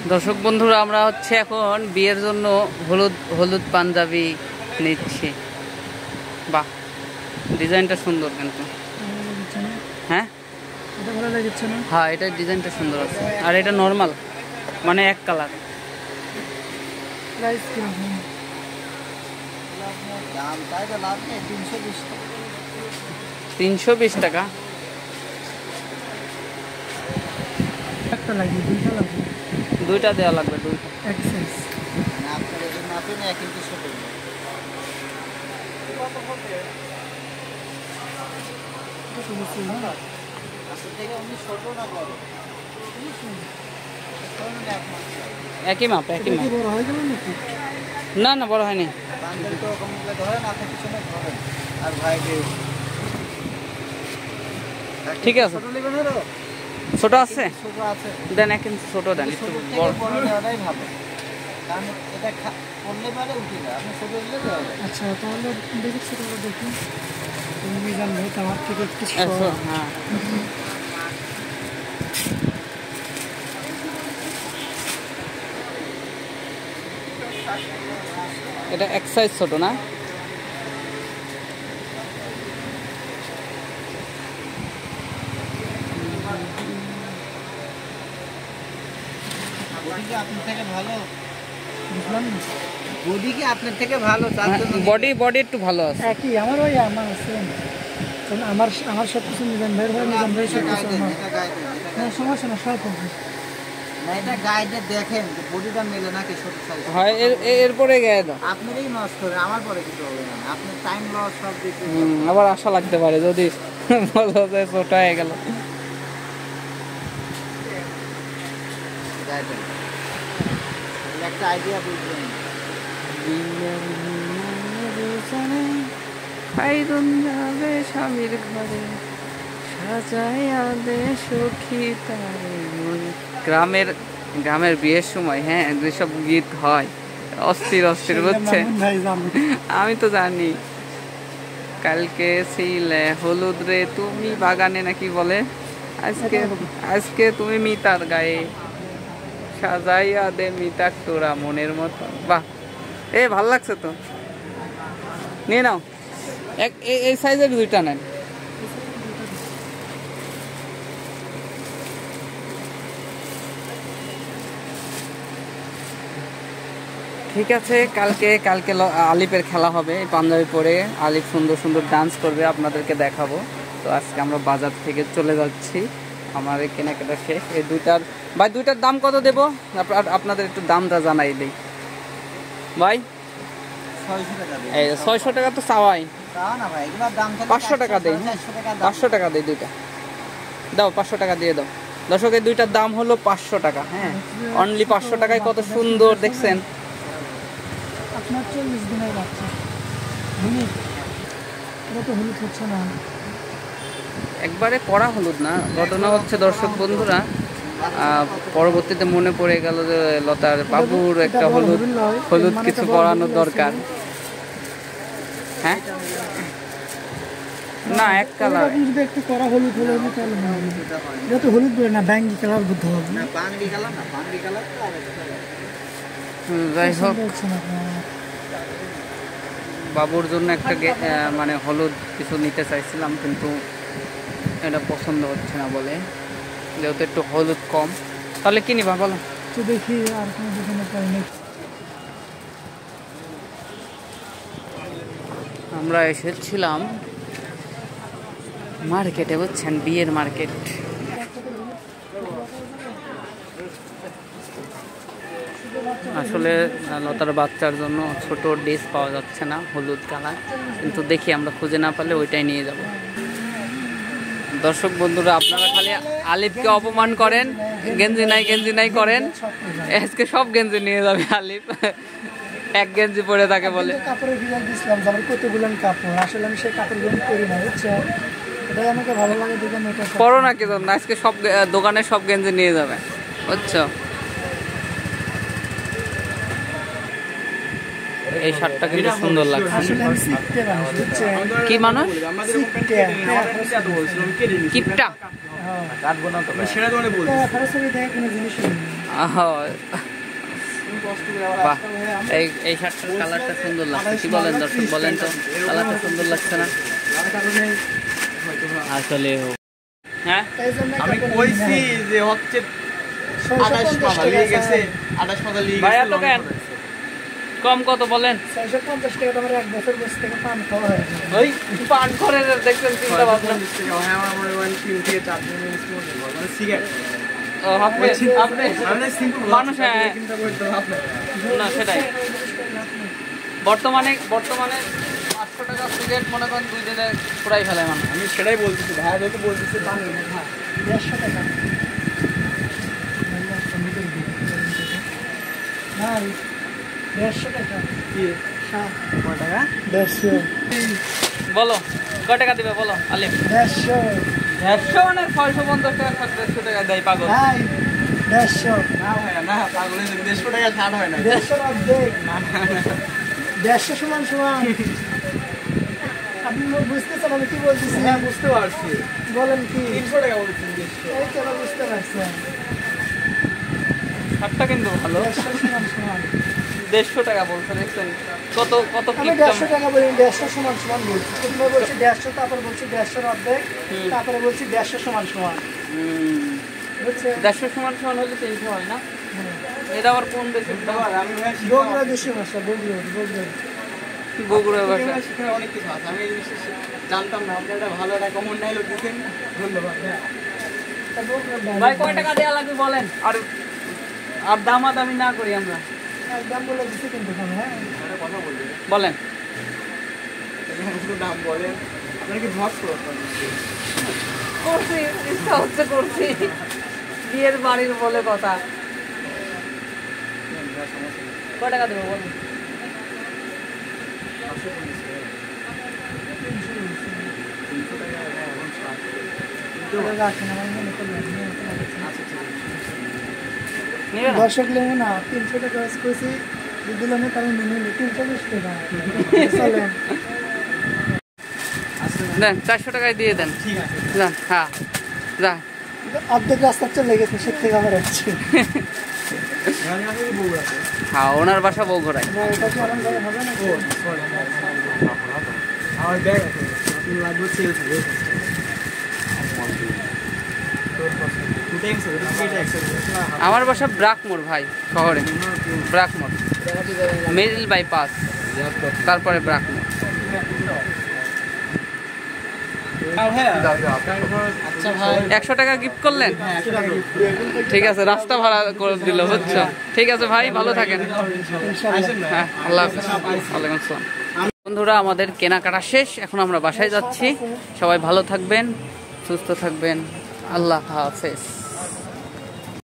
দর্শক বন্ধুরা, আমরা হচ্ছে এখন বিয়ের জন্য হলুদ হলুদ পাঞ্জাবি নিচ্ছি। বাহ, ডিজাইনটা সুন্দর কিন্তু। হ্যাঁ হ্যাঁ, এটা ডিজাইনটা সুন্দর আছে। আর এটা নর্মাল, মানে এক কালার। 320 টাকা। দুইটা দেওয়া লাগবে, দুইটা। একই মাপ, একই মাপ। না না, বড় হয়নি। ঠিক আছে, ছোট আছে, দেন এক ইঞ্চি ছোট দেন। আচ্ছা, তাহলে দেখি ছোট দেখি, তুমি জানবে তোমার থেকে কিছু। হ্যাঁ, এটা এক সাইজ ছোট না? বডি একটু ভালো আছে। একই আমার ওই আমার আছে, আমার সব কিছু নিজাম ভাই নিজাম ভাই সব কিছু আমার সমস্যা না, সব হবে না। এটা গাইডে দেখেন বডিটা মেলে নাকি ছোট সাইজ হয়, এরপরে গায়ে দাও। আপনারই নষ্ট করে আমার পরে কিছু হবে না, আপনি টাইম লস সব দিতে। আবার আশা লাগতে পারে যদি বলো যে ছোট হয়ে গেল। একটা আইডিয়া বুঝলেন, যাবে স্বামীর ঘরে, সাজাইয়া দে সখী তারে মনে। গ্রামের বিয়ের সময়, হ্যাঁ, যেসব গীত হয় অস্থির অস্থির, বুঝছে? আমি তো জানি। কালকে ছিলে হলুদ রে তুমি বাগানে, নাকি বলে, আজকে তুমি মিতার গায়ে, সাজাইয়া দে মিতাক তোরা মনের মতো। বাহ, ভাল লাগছে তো। নিয়ে নাও, এই সাইজের দুইটা নেন। ঠিক আছে, কালকে আলিপের খেলা হবে। পাঞ্জাবি পরে আলিপ সুন্দর সুন্দর ডান্স করবে, আপনাদেরকে দেখাবো। তো আজকে আমরা বাজার থেকে চলে যাচ্ছি, আমার এই কেনাকাটা শেষ। এই দুইটার দাম কত দেবো আপনাদের একটু দামটা জানাই দিই ভাই। 600 টাকা তো চাওয়াই, 500 টাকা দেই, 500 টাকা দেই দুইটা। দাও, 500 টাকা দিয়ে দাও। দর্শক, এই দুইটার দাম হলো 500 টাকা। হ্যাঁ, অনলি 500 টাকায় কত সুন্দর, দেখছেন? আপনার 40 দিনের বাচ্চা এটা তো হলুদ হচ্ছে না, একবারে কড়া হলুদ না। ঘটনা হচ্ছে দর্শক বন্ধুরা, পরবর্তীতে মনে পড়ে গেল যে লতার বাবুর একটা হলুদ কিছু করানোর দরকার। হ্যাঁ, না, এক কালার। যদি একটু কড়া হলুদ হলে তাহলে এটা তো হলুদ বলে না, ব্যাঙ্গি কালার বুদ্ধ হবে না, বাঙ্গি কালার না, বাঙ্গি কালার তো যাই হোক, বাবুর জন্য একটা মানে হলুদ কিছু নিতে চাইছিলাম, কিন্তু এটা পছন্দ হচ্ছে না বলে, যেহেতু একটু হলুদ কম। তাহলে কি নিবা বলো? তো দেখি আর কোনো দোকানে পাইনি। আমরা এসেছিলাম মার্কেটে, বুঝছেন, বিয়ের মার্কেট। আসলে লতার বাচ্চার জন্য ছোট ড্রেস পাওয়া যাচ্ছে না হলুদ কালার, কিন্তু দেখি আমরা খুঁজে না পারলে ওইটাই নিয়ে যাব। দর্শক বন্ধুরা, আপনারা খালি আলিফকে অপমান করেন, গেঞ্জি নাই করেন, আজকে সব গেঞ্জি নিয়ে যাবে আলিফ। এক গেঞ্জি পরে তাকে বলে কাপড়ের ভিডিও দিছিলাম, আমার কতগুলো কাপড়, আসলে আমি সেই কাপড়গুলো পরি না, বুঝছো? এটাই আমাকে ভালো লাগে দেখে আমি এটা পরো না, কিছু না, আজকে সব দোকানে সব গেঞ্জি নিয়ে যাবে, বুঝছো? এই শার্টটা কিন্তু সুন্দর লাগছে। কি মানুষ? কিপটা? হ্যাঁ কাটবো না তো সেটা তোমার বলছি সরাসরি দেখে কোনো জিনিস বাহ, এই শার্টটার কালারটা সুন্দর লাগছে। কি বলেন দর্শক, বলেন তো কালারটা সুন্দর লাগছে না? আসলে হ্যাঁ আমি কইছি যে হচ্ছে 28 টাকা লিয়ে গেছে 28 টাকা লিয়ে ভাইয়া গেছে তো কেন কম কত বলেন? 650 টাকা তোমার এক বছর বসে থেকে পান খাওয়া হয় ওই পান করে দেখছেন চিন্তা ভাবনা। হ্যাঁ আমার মনে হয় 3 থেকে 4 মিনিট মানে সিগারেট ও আপনি মানে সিম্পল মানুষ, হ্যাঁ চিন্তা করতে হবে না সেটাই। বর্তমানে 500 টাকা সিগারেট মনে করেন 2 দিনে পুরাই ফেলায় মানুষ। আমি সেটাই বলতেছি ভাইয়া যত বলতেছে পান না 150 টাকা ভাই 150 টাকা কি কয় টাকা 150 বলো কয় টাকা দিবে বলো আলিম? 150 মানে 650 টাকা 150 টাকা দেয় পাগল। ভাই 150 না ভাইয়া না পাগল 150 টাকা ছাড় হয় না 150 অর্ধেক 150 সমান সমান আপনি বুঝতেছেন আমি কি বলতেছি? হ্যাঁ বুঝতে পারছি বলেন কি 300 টাকা বলছেন এই কেন বুঝতে পারছেন? শার্টটা কিন্তু ভালো। 150 সমান সমান 150 টাকা বলছে, দেখছেন কত কত আমি কিপটা। 150 টাকা বলি 150 সমান সমান বলছি। প্রথমে বলছি 150, তারপর বলছি 150 অর্ধেক, তারপরে বলছি 150 সমান সমান। বুঝছেন? 150 সমান সমান হলে 300 হয় না? এটা আবার কোন দেশে? আমি ভাই বগুড়া দেশি ভাষা, বগুড়া বগুড়া ভাষা। শিখার অনেক কিছু আছে আমি এই জিনিসটা জানতাম না আপনি একটা ভালো একটা কমন ডায়লগ দিতেন ধন্যবাদ হ্যাঁ ভাই কয় টাকা দেওয়া লাগবে বলেন, আর আর দামাদামি না করি আমরা। একদম বলে দিচ্ছি কিন্তু হ্যাঁ কথা বলবেন বলেন শুধু দাম বলেন আপনারা কি ভাগ করছি, ইচ্ছা হচ্ছে করছি, বিয়ের বাড়ির বলে কথা। কয় টাকা দেবো বলেন? রাখেন আমার মনে করলাম নিবে না? দর্শক লেবো না 300 টাকা করেছি দিলাম কারণ মেনে নিল 320 টাকা চলেন দেন 400 টাকায় দিয়ে দেন। ঠিক আছে যান, হ্যাঁ যান। অর্ধেক রাস্তা চলে গেছে সে থেকে আবার আসছে আমি আসলে বগুড়াতে হ্যাঁ ওনার বাসা বগুড়ায়। না এটা কি আরাম করে হবে না ও সরি আমার ব্যাগ আছে আপনি লাগবে সেল থাকে আমার বাসা ব্রাকমোর ভাই, শহরে ব্রাকমোর, মিডল বাইপাস, তারপরে ব্রাকমোর। আচ্ছা ভাই 100 টাকা গিফট করলেন? ঠিক আছে, রাস্তা ভাড়া করে দিল বুঝছো। ঠিক আছে ভাই, ভালো থাকেন। হ্যাঁ আল্লাহ হাফেজ। ওয়ালাইকুম আসসালাম। বন্ধুরা আমাদের কেনাকাটা শেষ, এখন আমরা বাসায় যাচ্ছি। সবাই ভালো থাকবেন, সুস্থ থাকবেন, আল্লাহ হাফেজ।